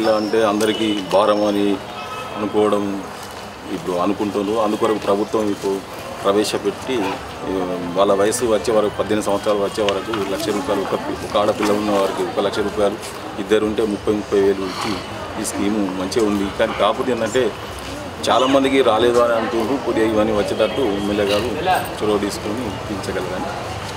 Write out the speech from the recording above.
ఆడపిల్ల అంటే అందరికీ భారం అని అనుకోవడం ఇప్పుడు అనుకుంటున్నారు. అందుకొరకు ప్రభుత్వం ఇప్పుడు ప్రవేశపెట్టి వాళ్ళ వయసు వచ్చే వరకు 18 సంవత్సరాలు వచ్చే వరకు ₹1,00,000 ఒక ఆడపిల్ల ఉన్న వారికి ₹1,00,000, ఇద్దరు ఉంటే 30,000 ఇచ్చి ఈ స్కీము మంచిగా ఉంది. కానీ కాకపోతే ఏంటంటే చాలామందికి రాలేదు అని అంటున్నారు. కొద్దిగా ఇవన్నీ వచ్చేటట్టు ఎమ్మెల్యే గారు చొరవ తీసుకొని తీర్చగలరని